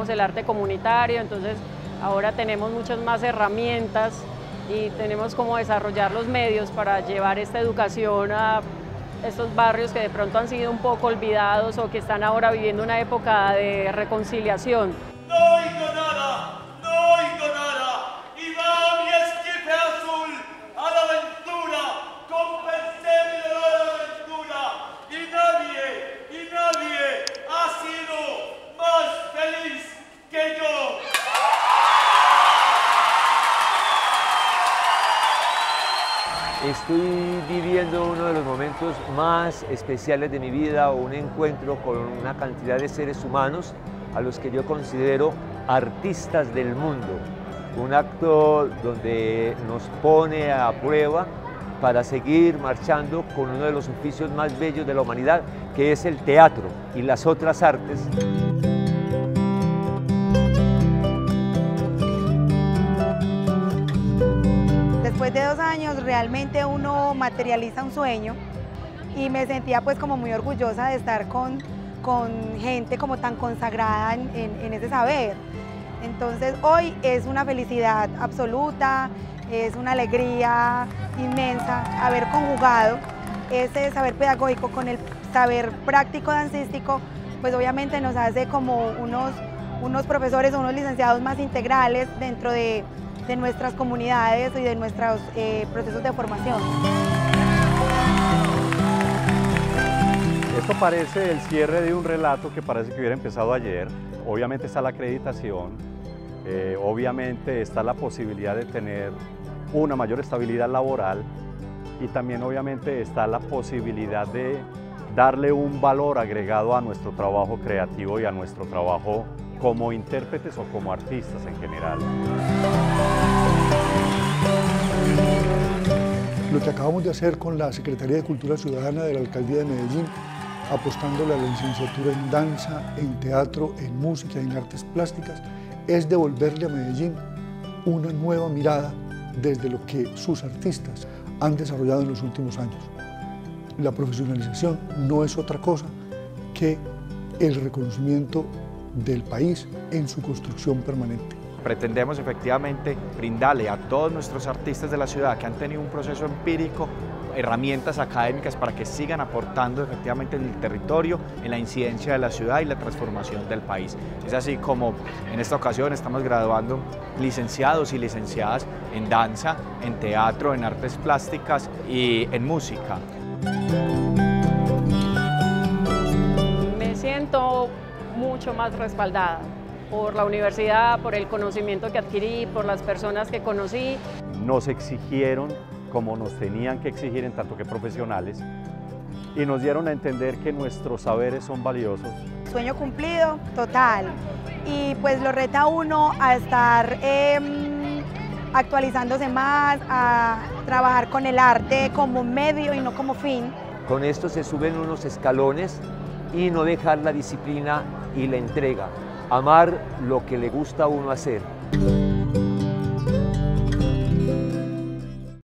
desarrollamos el arte comunitario, entonces ahora tenemos muchas más herramientas y tenemos cómo desarrollar los medios para llevar esta educación a estos barrios que de pronto han sido un poco olvidados o que están ahora viviendo una época de reconciliación. No oigo nada, no oigo nada, y va mi esquife azul a la aventura, con perseguir a la aventura, y nadie ha sido más feliz que yo. Estoy viviendo uno de los momentos más especiales de mi vida, un encuentro con una cantidad de seres humanos a los que yo considero artistas del mundo. Un acto donde nos pone a prueba para seguir marchando con uno de los oficios más bellos de la humanidad, que es el teatro y las otras artes. Después de 2 años realmente uno materializa un sueño y me sentía pues como muy orgullosa de estar con gente como tan consagrada en ese saber. Entonces hoy es una felicidad absoluta, es una alegría inmensa haber conjugado ese saber pedagógico con el saber práctico dancístico, pues obviamente nos hace como unos profesores o unos licenciados más integrales dentro de nuestras comunidades y de nuestros procesos de formación. Esto parece el cierre de un relato que parece que hubiera empezado ayer. Obviamente está la acreditación, obviamente está la posibilidad de tener una mayor estabilidad laboral y también obviamente está la posibilidad de darle un valor agregado a nuestro trabajo creativo y a nuestro trabajo como intérpretes o como artistas en general. Lo que acabamos de hacer con la Secretaría de Cultura Ciudadana de la Alcaldía de Medellín, apostándole a la licenciatura en danza, en teatro, en música, en artes plásticas, es devolverle a Medellín una nueva mirada desde lo que sus artistas han desarrollado en los últimos años. La profesionalización no es otra cosa que el reconocimiento del país en su construcción permanente. Pretendemos efectivamente brindarle a todos nuestros artistas de la ciudad que han tenido un proceso empírico herramientas académicas para que sigan aportando efectivamente en el territorio, en la incidencia de la ciudad y la transformación del país. Es así como en esta ocasión estamos graduando licenciados y licenciadas en danza, en teatro, en artes plásticas y en música. Me siento mucho más respaldada por la universidad, por el conocimiento que adquirí, por las personas que conocí. Nos exigieron como nos tenían que exigir en tanto que profesionales y nos dieron a entender que nuestros saberes son valiosos. Sueño cumplido, total. Y pues lo reta a uno a estar actualizándose más, a trabajar con el arte como medio y no como fin. Con esto se suben unos escalones y no dejar la disciplina y la entrega. Amar lo que le gusta a uno hacer.